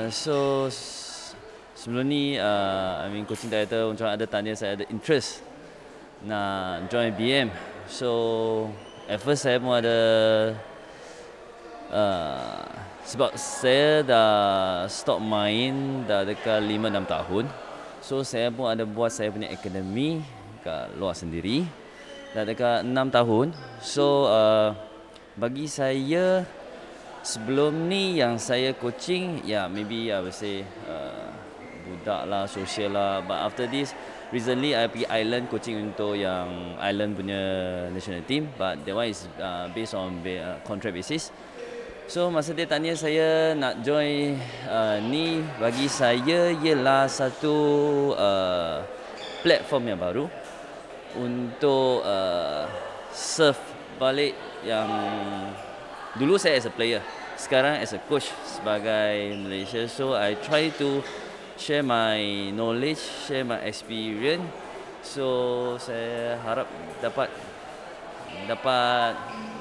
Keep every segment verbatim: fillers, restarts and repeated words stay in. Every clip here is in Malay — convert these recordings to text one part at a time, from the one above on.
so sebelum ni uh, I mean coaching director macam ada tanya saya ada interest nak join B M. So at first saya pun ada uh, sebab saya dah stop main dah dekat lima enam tahun. So saya pun ada buat saya punya akademi kat luar sendiri dah dekat enam tahun. So uh, bagi saya sebelum ni yang saya coaching, ya yeah, maybe I would say uh, budak lah, social lah. But after this, recently I pergi Ireland coaching untuk yang Ireland punya national team. But that one is uh, based on uh, contract basis. So masa dia tanya saya nak join uh, ni, bagi saya ialah satu uh, platform yang baru untuk uh, serve balik yang dulu saya as a player, sekarang as a coach sebagai Malaysia. So I try to share my knowledge, share my experience. So saya harap dapat dapat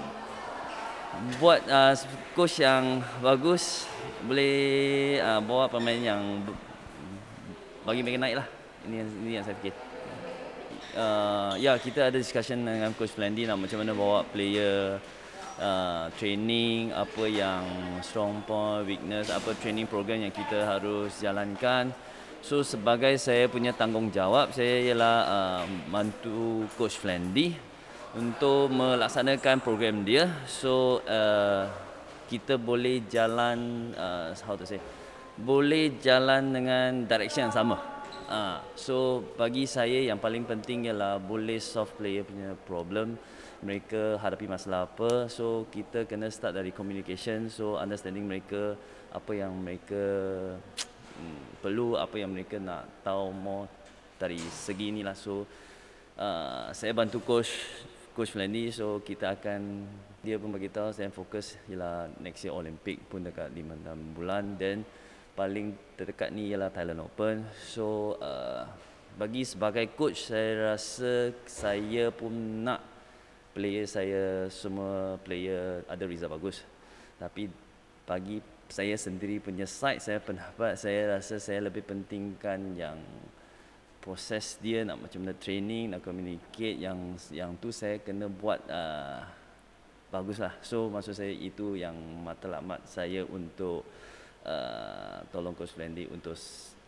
buat uh, coach yang bagus, boleh uh, bawa pemain yang bagi mereka naik lah. Ini yang, ini yang saya fikir. Uh, ya, kita ada discussion dengan Coach Flandy nak macam mana bawa player uh, training, apa yang strong point, weakness, apa training program yang kita harus jalankan. So sebagai saya punya tanggungjawab, saya ialah uh, bantu Coach Flandy untuk melaksanakan program dia. So uh, kita boleh jalan uh, how to say, boleh jalan dengan direction yang sama. Uh, so bagi saya yang paling penting ialah boleh solve player punya problem, mereka hadapi masalah apa. So kita kena start dari communication, so understanding mereka apa yang mereka mm, perlu, apa yang mereka nak tahu more dari segi inilah. So uh, saya bantu coach Coach Flandy. So kita akan, dia pun bagi tahu saya fokus ialah next year Olympic pun dekat lima enam bulan, then paling terdekat ni ialah Thailand Open. So uh, bagi sebagai coach, saya rasa saya pun nak player saya semua player ada result bagus. Tapi bagi saya sendiri punya side, saya pendapat saya rasa saya lebih pentingkan yang proses dia, nak macam mana training, nak communicate, yang yang tu saya kena buat uh, bagus lah. So maksud saya itu yang matlamat saya untuk Uh, tolong Coach Flandy untuk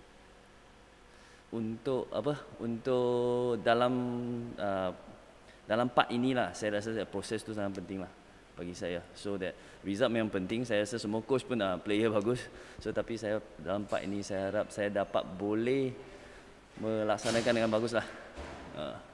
untuk apa untuk dalam uh, dalam part inilah. Saya rasa proses tu sangat penting lah bagi saya. So that result memang penting, saya rasa semua coach pun uh, player bagus. So tapi saya dalam part ini saya harap saya dapat boleh melaksanakan dengan bagus lah. uh.